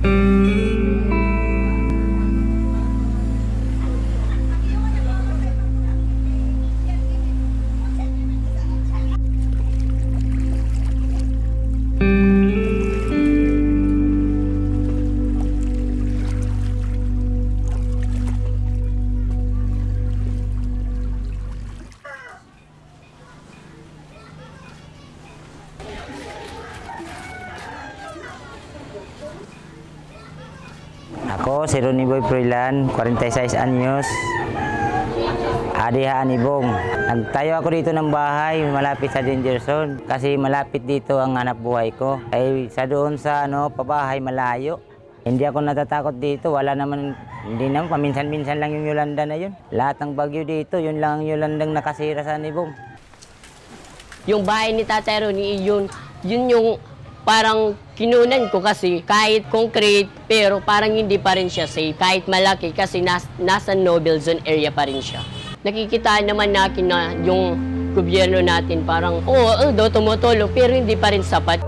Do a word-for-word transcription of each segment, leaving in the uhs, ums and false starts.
Ako, si Ronnie forty-six anyos, adihaan ni Bong. Nagtayo ako dito ng bahay malapit sa danger zone kasi malapit dito ang hanap buhay ko. Ay sa doon sa ano, pabahay malayo. Hindi ako natatakot dito, wala naman, hindi naman, paminsan-minsan lang yung Yolanda na yun. Lahat ng bagyo dito, yun lang ang Yolandang nakasira sa ni Bong. Yung bahay ni Tatay Ronnie, yun, yun yung parang kinunan ko kasi kahit concrete, pero parang hindi pa rin siya safe. Kahit malaki kasi nas, nasa Nobel Zone area pa rin siya. Nakikita naman natin na yung gobyerno natin parang, oo, oh, daw tumutulong, pero hindi pa rin sapat.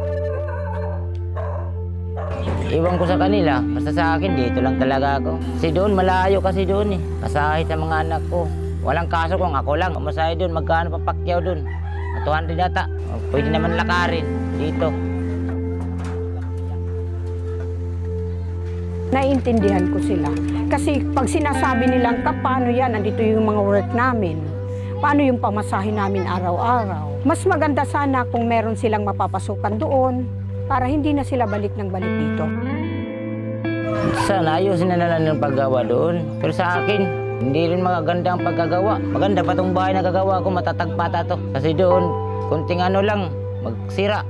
Iwan ko sa kanila, basta sa akin dito lang talaga ako. Kasi doon, malayo kasi doon eh. Masahe sa mga anak ko. Walang kaso kung ako lang, masahe doon, magkano papakyaw doon. two hundred data, pwede naman lakarin dito. Naiintindihan ko sila. Kasi pag sinasabi nilang, paano yan, andito yung mga work namin. Paano yung pamasahe namin araw-araw. Mas maganda sana kung meron silang mapapasukan doon para hindi na sila balik ng balik dito. Sana ayusin na lang ng paggawa doon. Pero sa akin, hindi rin maganda ang pagkagawa. Maganda pa itong bahay na gagawa ko, matatagpata to. Kasi doon, kunting ano lang, magsira.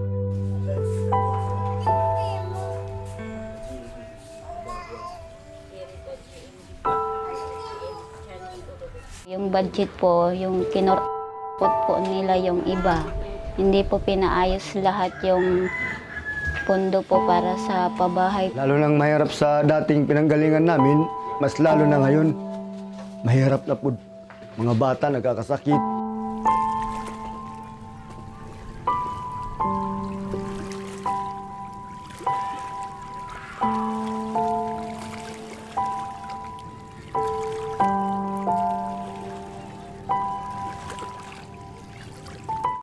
Yung budget po, yung kinurpot po nila yung iba. Hindi po pinaayos lahat yung pondo po para sa pabahay. Lalo nang mahirap sa dating pinanggalingan namin, mas lalo na ngayon, mahirap na po. Mga bata nagkakasakit,